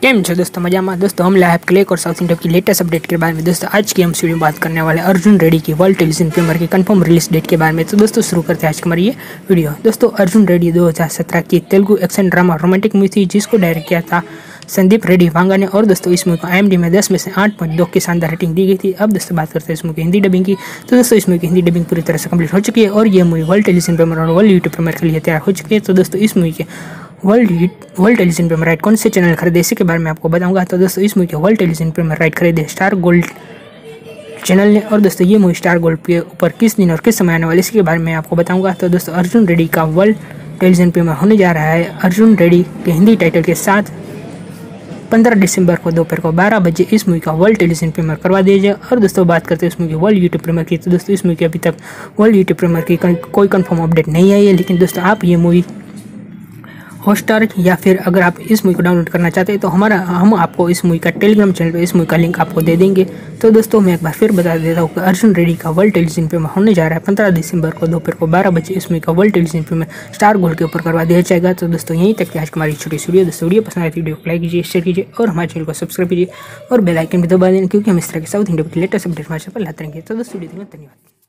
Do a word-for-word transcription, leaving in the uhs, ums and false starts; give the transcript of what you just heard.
केम छो दोस्तों, मजा में। दोस्तों हम लाए आपके लिए एक और साउथ इंडिया की लेटेस्ट अपडेट के बारे में। दोस्तों आज की हम वीडियो में बात करने वाले हैं अर्जुन रेड्डी की वर्ल्ड टेलीविजन प्रीमियर की कंफर्म रिलीज डेट के बारे में। तो दोस्तों शुरू करते हैं आज की हमारी ये वीडियो। दोस्तों अर्जुन रेड्डी दो हज़ार सत्रह की Telugu action drama romantic movie थी, जिसको डायरेक्ट किया था संदीप रेड्डी वांगा ने। और दोस्तों इस मूवी को आई एम डी में दस में से आठ पॉइंट दो की शानदार रेटिंग दी गई थी। अब दोस्तों बात करते हैं इस मूवी की हिंदी डबिंग की। तो दोस्तों इस मूवी की हिंदी डबिंग पूरी तरह से कंप्लीट हो चुकी है और ये मूवी वर्ल्ड टेलीविजन प्रीमियर और वर्ल्ड यूट्यूब प्रीमियर के लिए तैयार हो चुकी है। तो दोस्तों इस मूवी के world world television premiere right कौन से चैनल खरीदे, इसी के बारे में आपको बताऊंगा। तो दोस्तों इस मूवी के वर्ल्ड टेलीविजन प्रीमियर राइट खरीदे स्टार गोल्ड चैनल ने। और दोस्तों ये मूवी स्टार गोल्ड के ऊपर किस दिन और किस समय आने वाली, इसके बारे में आपको बताऊंगा। तो दोस्तों अर्जुन रेड्डी का वर्ल्ड टेलीविजन प्रीमियर होने जा रहा है अर्जुन रेड्डी के हिंदी टाइटल के साथ पंद्रह दिसंबर को दोपहर को बारह बजे इस मूवी का वर्ल्ड टेलीविजन प्रीमियर करवा दिया जाए। और दोस्तों बात करते हैं इस मूवी की वर्ल्ड यूट्यूब प्रीमियर की। तो दोस्तों इस मूवी की अभी तक वर्ल्ड यूट्यूब प्रीमियर की कोई कंफर्म अपडेट नहीं आई है, लेकिन दोस्तों आप ये मूवी हॉटस्टार या फिर अगर आप इस मूवी को डाउनलोड करना चाहते हैं तो हमारा हम आपको इस मूवी का टेलीग्राम चैनल पर इस मूवी का लिंक आपको दे देंगे। तो दोस्तों मैं एक बार फिर बता देता हूँ कि अर्जुन रेड्डी का वर्ल्ड टेलीविजन प्रीमियर होने जा रहा है पंद्रह दिसंबर को दोपहर को बारह बजे इस मूवी का world television premiere Star Gold के ऊपर करवा दिया जाएगा। तो दोस्तों यहीं तक आज हमारी छोटी सी वीडियो। दोस्तों वीडियो पसंद आए तो वीडियो को लाइक कीजिए, शेयर कीजिए और हमारे चैनल को सब्सक्राइब कीजिए और बेल आइकन भी दबा दें, क्योंकि हम इस तरह के साउथ इंडिया की लेटेस्ट अपडेट हमारे चैनल पर लाते रहेंगे। तो दोस्तों वीडियो धन्यवाद।